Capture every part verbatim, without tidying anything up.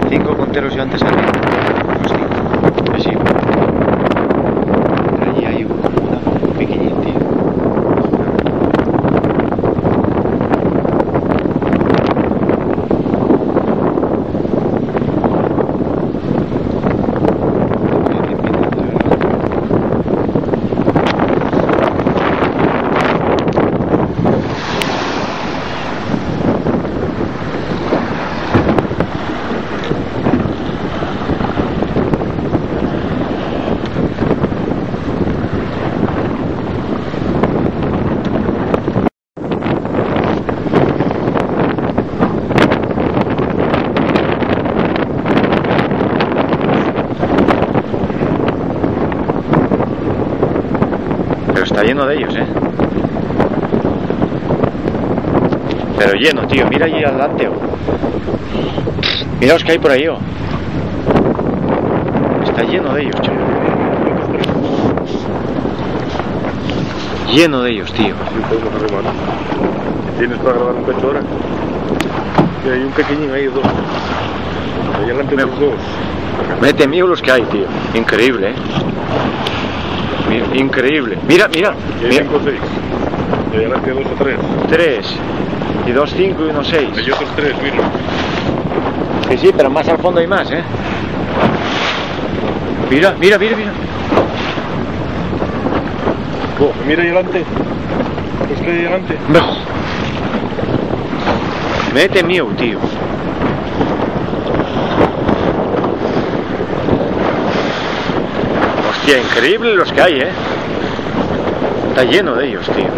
Cinco punteros yo antes arriba. Los cinco. Que sí. Pero allí hay como una pequeñita, tío. Pero está lleno de ellos, ¿eh? Pero lleno, tío. Mira allí adelante, oh. Mira los que hay por ahí, oh. Está lleno de ellos, tío. Lleno de ellos, tío. Sí, podemos arrimar. ¿Tienes para grabar un cacho ahora? Sí, hay un pequeñín ahí, dos. Ahí adelante Me... los dos. Mete mío los que hay, tío. Increíble, ¿eh? Increíble. Mira, mira. Y hay mira. cinco o seis. Y ahí adelante dos o tres. Tres. Y dos, cinco y uno, seis. Hay otros tres, mira. Sí, sí, pero más al fondo hay más, ¿eh? Mira, mira, mira, mira. Oh, mira ahí adelante. Los que hay adelante. No. Mete mío, tío. Hostia, increíble los que hay, ¿eh? Está lleno de ellos, tío.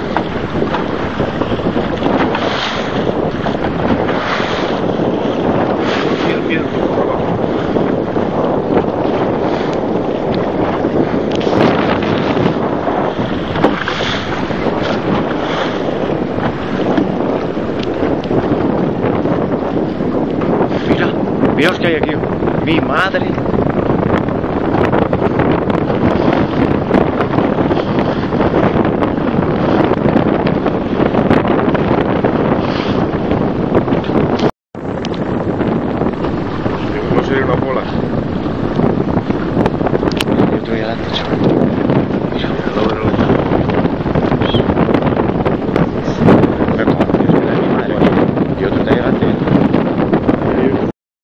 Mira, mira, por abajo. Mira, mira los que hay aquí. Mi madre. No sería una bola.